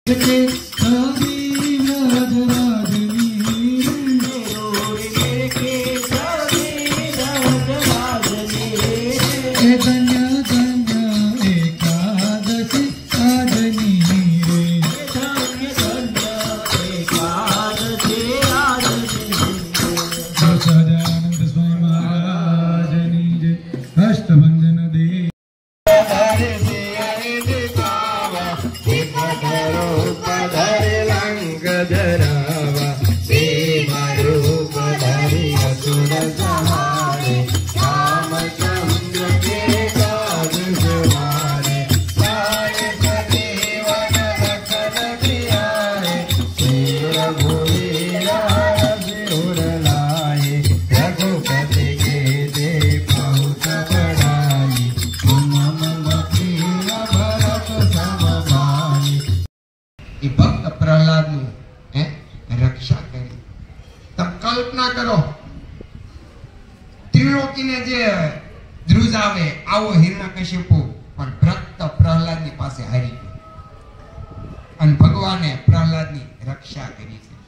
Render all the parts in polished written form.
भक्त प्रहलाद रक्षा करी। तब कल्पना करो त्रिलोकी ने जे द्रुजावे आवो हिरण्यकशिपु पर भक्त प्रहलाद नी पासे हारी गयो अन भगवाने प्रहलाद नी रक्षा करी छे।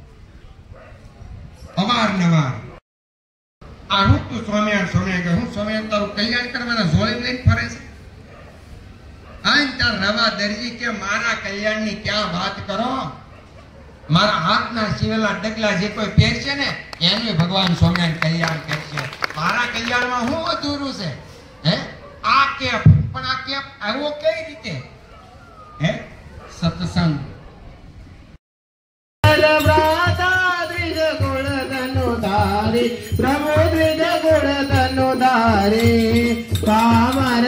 अवारनवार आ હું તો સ્વામિનારાયણ કે હું સ્વામિનારાયણ તારું કલ્યાણ કરવાના ઝોળી લઈને ફરે છે। આઈ તાર રવા દરજી કે મારા કલ્યાણની ક્યાં વાત કરો, મારા હાથના સીવેલા ડગલા જે કોઈ પહેરશે ને એનું ભગવાન સ્વામિનારાયણ કલ્યાણ કરશે। મારા કલ્યાણમાં હું અધૂરું છે? હે આ કેપ પણ આ કેપ આવો કઈ રીતે? હે સત્સંગ प्रभु द्विज गुण धनुधारी कामर